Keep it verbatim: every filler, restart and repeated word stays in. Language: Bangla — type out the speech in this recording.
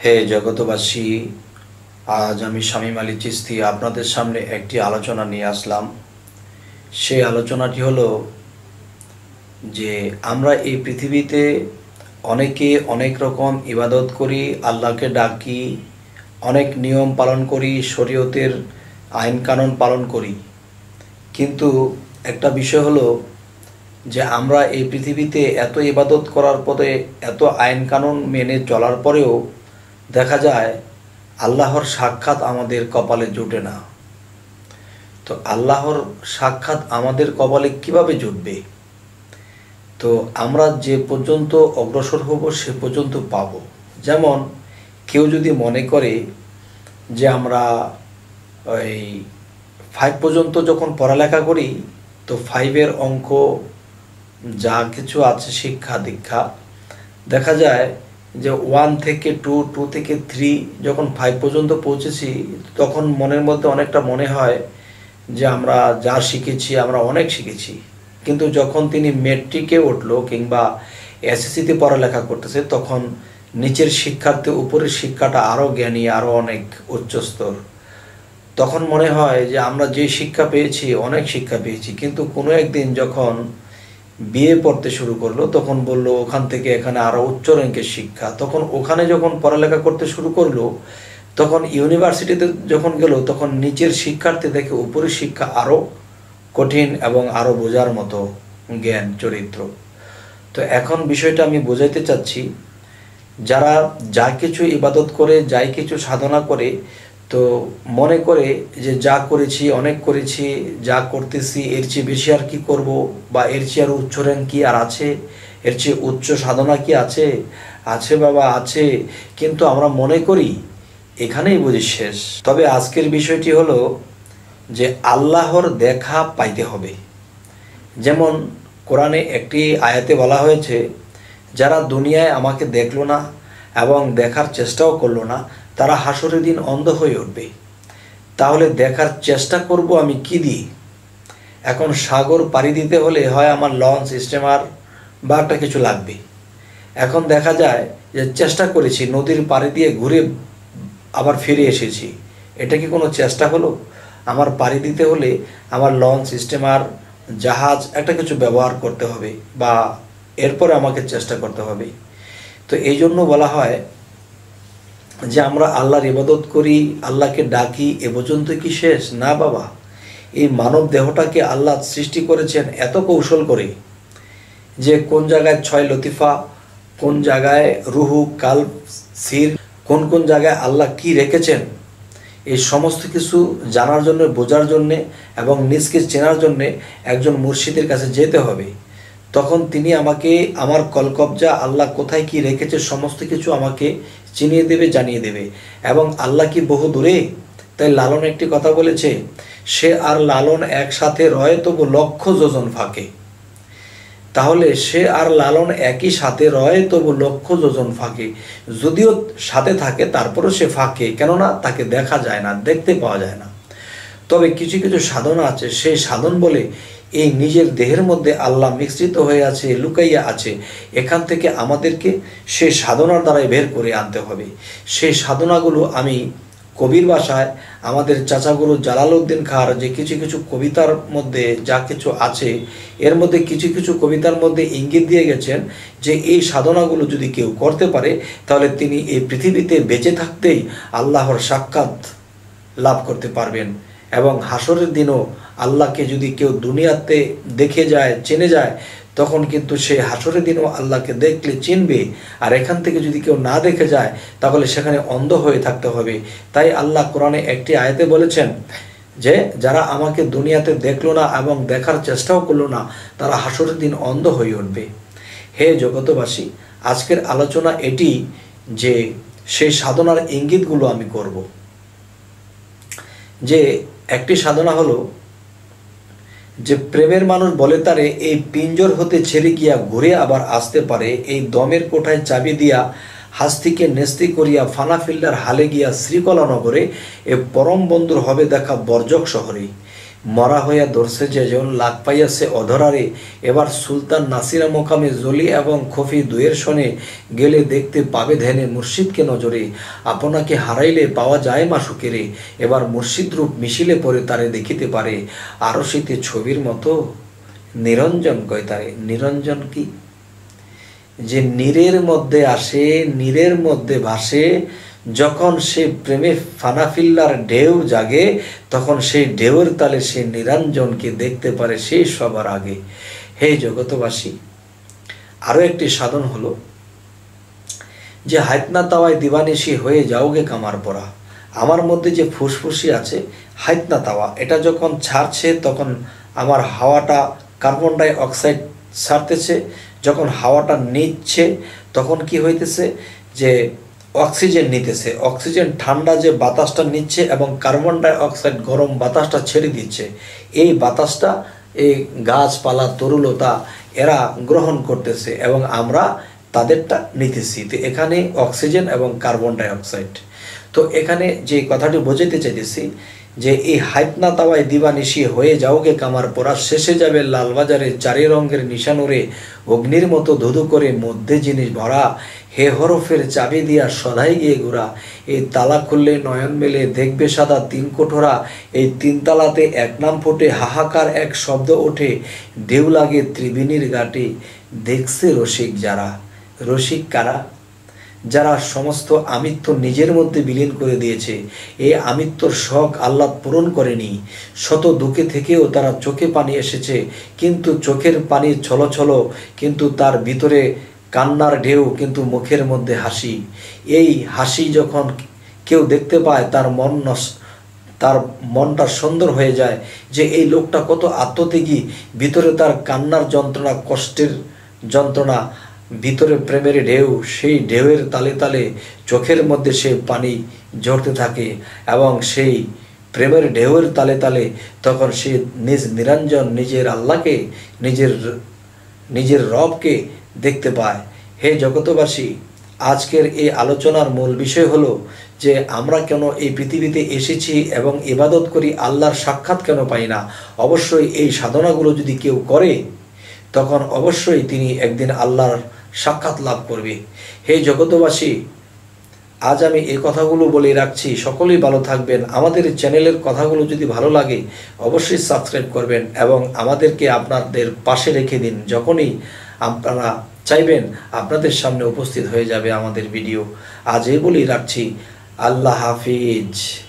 হে জগতবাসী, আজ আমি শামীম আলী চিশতি আপনাদের সামনে একটি আলোচনা নিয়ে আসলাম। সেই আলোচনাটি হলো যে আমরা এই পৃথিবীতে অনেকে অনেক রকম ইবাদত করি, আল্লাহকে ডাকি, অনেক নিয়ম পালন করি, শরীয়তের আইন কানুন পালন করি, কিন্তু একটা বিষয় হলো যে আমরা এই পৃথিবীতে এত ইবাদত করার পরে, এত আইন কানুন মেনে চলার পরেও দেখা যায় আল্লাহর সাক্ষাৎ আমাদের কপালে জুটে না। তো আল্লাহর সাক্ষাৎ আমাদের কপালে কিভাবে জুটবে? তো আমরা যে পর্যন্ত অগ্রসর হব সে পর্যন্ত পাব। যেমন কেউ যদি মনে করে যে আমরা ওই ফাইভ পর্যন্ত যখন পড়ালেখা করি, তো ফাইভের অঙ্ক যা কিছু আছে শিক্ষা দীক্ষা, দেখা যায় যে ওয়ান থেকে টু, টু থেকে থ্রি, যখন ফাইভ পর্যন্ত পৌঁছেছি তখন মনের মধ্যে অনেকটা মনে হয় যে আমরা যা শিখেছি আমরা অনেক শিখেছি। কিন্তু যখন তিনি মেট্রিকে উঠলো কিংবা এসএসসিতে পড়ালেখা করতেছে, তখন নিচের শিক্ষার্থী উপরের শিক্ষাটা আরও জ্ঞানী, আরও অনেক উচ্চস্তর। তখন মনে হয় যে আমরা যে শিক্ষা পেয়েছি অনেক শিক্ষা পেয়েছি, কিন্তু কোনো একদিন যখন বিয়ে পড়তে শুরু করলো তখন বলল ওখান থেকে এখানে আরও উচ্চ র্যাঙ্কের শিক্ষা। তখন ওখানে যখন পড়ালেখা করতে শুরু করলো, তখন ইউনিভার্সিটিতে যখন গেল তখন নিচের শিক্ষার্থী থেকে উপরের শিক্ষা আরও কঠিন এবং আরও বোঝার মতো জ্ঞান চরিত্র। তো এখন বিষয়টা আমি বোঝাইতে চাচ্ছি, যারা যা কিছু ইবাদত করে, যাই কিছু সাধনা করে, তো মনে করে যে যা করেছি অনেক করেছি, যা করতেছি এর চেয়ে বেশি আর কি করব, বা এর চেয়ে আর উচ্চ র্যাঙ্ক কি আর আছে, এর চেয়ে উচ্চ সাধনা কি আছে? আছে বাবা, আছে, কিন্তু আমরা মনে করি এখানেই বুঝি শেষ। তবে আজকের বিষয়টি হলো যে আল্লাহর দেখা পাইতে হবে। যেমন কোরআনে একটি আয়াতে বলা হয়েছে, যারা দুনিয়ায় আমাকে দেখলো না এবং দেখার চেষ্টাও করলো না, তারা হাসরের দিন অন্ধ হয়ে উঠবে। তাহলে দেখার চেষ্টা করব আমি কি দিয়ে? এখন সাগর পাড়ি দিতে হলে হয় আমার লঞ্চ, স্টিমার বা একটা কিছু লাগবে। এখন দেখা যায় যে চেষ্টা করেছি, নদীর পাড়ি দিয়ে ঘুরে আবার ফিরে এসেছি, এটা কি কোনো চেষ্টা হলো? আমার পাড়ি দিতে হলে আমার লঞ্চ, স্টিমার, জাহাজ একটা কিছু ব্যবহার করতে হবে, বা এরপরে আমাকে চেষ্টা করতে হবে। তো এই জন্য বলা হয় যে আমরা আল্লাহর ইবাদত করি, আল্লাহকে ডাকি, এ পর্যন্ত কি শেষ? না বাবা, এই মানব দেহটাকে আল্লাহ সৃষ্টি করেছেন এত কৌশল করে, যে কোন জায়গায় ছয় লতিফা, কোন জায়গায় রুহু, কালব, সির, কোন কোন জায়গায় আল্লাহ কি রেখেছেন, এই সমস্ত কিছু জানার জন্য, বোঝার জন্যে এবং নিজকে চেনার জন্যে একজন মুর্শিদের কাছে যেতে হবে। তখন তিনি আমাকে আমার কলকবজা আল্লাহ কোথায় কি রেখেছে সমস্ত কিছু আমাকে চিনিয়ে দেবে, জানিয়ে দেবে। এবং আল্লাহ কি বহু দূরে? তাই লালন একটি কথা বলেছে, সে আর লালন একসাথে রয় তবু লক্ষ যোজন ফাঁকে। তাহলে সে আর লালন একই সাথে রয় তবু লক্ষ যোজন ফাঁকে। যদিও সাথে থাকে তারপরেও সে ফাঁকে, কেননা তাকে দেখা যায় না, দেখতে পাওয়া যায় না। তবে কিছু কিছু সাধনা আছে, সেই সাধন বলে এই নিজের দেহের মধ্যে আল্লাহ মিশ্রিত হয়ে আছে, লুকাইয়া আছে। এখান থেকে আমাদেরকে সেই সাধনার দ্বারাই বের করে আনতে হবে। সেই সাধনাগুলো আমি কবির ভাষায় আমাদের চাচাগুরু জালালউদ্দিন খাঁর যে কিছু কিছু কবিতার মধ্যে যা কিছু আছে, এর মধ্যে কিছু কিছু কবিতার মধ্যে ইঙ্গিত দিয়ে গেছেন যে এই সাধনাগুলো যদি কেউ করতে পারে তাহলে তিনি এই পৃথিবীতে বেঁচে থাকতেই আল্লাহর সাক্ষাৎ লাভ করতে পারবেন। এবং হাসরের দিনও আল্লাহকে যদি কেউ দুনিয়াতে দেখে যায়, চেনে যায়, তখন কিন্তু সে হাসরের দিনও আল্লাহকে দেখলে চিনবে। আর এখান থেকে যদি কেউ না দেখে যায় তাহলে সেখানে অন্ধ হয়ে থাকতে হবে। তাই আল্লাহ কোরআনে একটি আয়াতে বলেছেন যে যারা আমাকে দুনিয়াতে দেখলো না এবং দেখার চেষ্টাও করলো না, তারা হাসরের দিন অন্ধ হয়ে উঠবে। হে জগতবাসী, আজকের আলোচনা এটি যে সেই সাধনার ইঙ্গিতগুলো আমি করব। যে একটি সাধনা হলো যে প্রেমের মানুষ বলে তারে এই পিঞ্জর হতে ছেড়ে গিয়া ঘুরে আবার আসতে পারে, এই দমের কোঠায় চাবি দিয়া হাস্তিকে নেস্তি করিয়া ফানা ফিল্ডার হালে গিয়া শ্রীকলা নগরে, এ পরম বন্ধুর হবে দেখা বর্জক শহরে। মরা হইয়া ধরছে যে যেমন লাগ পাইয়াছে অধরারে। এবার সুলতান নাসিরা মোকামে জলি এবং খফি দুয়ের শনে গেলে দেখতে পাবে ধ্যানে মুর্শিদকে নজরে। আপনাকে হারাইলে পাওয়া যায় মাসুকেরে, এবার মুর্শিদ রূপ মিশিলে পরে তারে দেখিতে পারে। আরো শীতে ছবির মতো নিরঞ্জন কয় তারে। নিরঞ্জন কি? যে নীরের মধ্যে আসে, নীরের মধ্যে ভাসে, যখন সে প্রেমে ফানাফিল্লার ঢেউ জাগে, তখন সেই ঢেউয়ের তালে সে নিরঞ্জনকে দেখতে পারে সেই সবার আগে। হে জগতবাসী, আরো একটি সাধন হলো যে হাইতনা তাওয়ায় দিবানিশি হয়ে যাওগে কামার পরা। আমার মধ্যে যে ফুসফুসি আছে হাইতনা তাওয়া, এটা যখন ছাড়ছে তখন আমার হাওয়াটা কার্বন ডাই অক্সাইড ছাড়তেছে, যখন হাওয়াটা নিচ্ছে তখন কি হইতেছে যে অক্সিজেন নিতেছে, অক্সিজেন ঠান্ডা যে বাতাসটা নিচ্ছে এবং কার্বন ডাই অক্সাইড গরম বাতাসটা ছেড়ে দিচ্ছে। এই বাতাসটা এই গাছপালা তরুলতা এরা গ্রহণ করতেছে এবং আমরা তাদেরটা নিতেছি। তো এখানে অক্সিজেন এবং কার্বন ডাই অক্সাইড। তো এখানে যে কথাটি বোঝাতে চাইতেছি যে এই হাইতনা তাওয়ায় দিবানিশি হয়ে যাওগে কামার পরা, শেষে যাবে লালবাজারে চারি রঙের নিশানুরে, অগ্নির মতো ধুধু করে মধ্যে জিনিস ভরা, হে হরফের চাবি দিয়া সদাই গিয়ে ঘোরা। এই তালা খুললে নয়ন মেলে দেখবে সাদা তিন কোঠরা, এই তিন তালাতে এক নাম ফোটে হাহাকার এক শব্দ ওঠে, ঢেউ লাগে ত্রিবেণীর ঘাটে দেখছে রসিক যারা। রসিক কারা? যারা সমস্ত আমিত্ব নিজের মধ্যে বিলীন করে দিয়েছে। এই আমিত্বর শখ আল্লাহ পূরণ করেনি। শত দুঃখে থেকেও তারা চোখে পানি এসেছে, কিন্তু চোখের পানি ছলো ছলো, কিন্তু তার ভিতরে কান্নার ঢেউ, কিন্তু মুখের মধ্যে হাসি। এই হাসি যখন কেউ দেখতে পায় তার মন তার মনটা সুন্দর হয়ে যায় যে এই লোকটা কত আত্মত্যাগী। ভিতরে তার কান্নার যন্ত্রণা, কষ্টের যন্ত্রণা, ভিতরে প্রেমের ঢেউ, সেই ঢেউয়ের তালে তালে চোখের মধ্যে সে পানি ঝরতে থাকে এবং সেই প্রেমের ঢেউয়ের তালে তালে তখন সে নিজ নিরঞ্জন, নিজের আল্লাহকে, নিজের নিজের রবকে দেখতে পায়। হে জগতবাসী, আজকের এই আলোচনার মূল বিষয় হলো যে আমরা কেন এই পৃথিবীতে এসেছি এবং ইবাদত করি, আল্লাহর সাক্ষাৎ কেন পাই না। অবশ্যই এই সাধনাগুলো যদি কেউ করে তখন অবশ্যই তিনি একদিন আল্লাহর সাক্ষাৎ লাভ করবে। হে জগতবাসী, আজ আমি এই কথাগুলো বলে রাখছি, সকলেই ভালো থাকবেন। আমাদের চ্যানেলের কথাগুলো যদি ভালো লাগে অবশ্যই সাবস্ক্রাইব করবেন এবং আমাদেরকে আপনাদের পাশে রেখে দিন। যখনই আপনারা চাইবেন আপনাদের সামনে উপস্থিত হয়ে যাবে আমাদের ভিডিও। আজ এই বলেই রাখছি, আল্লাহ হাফিজ।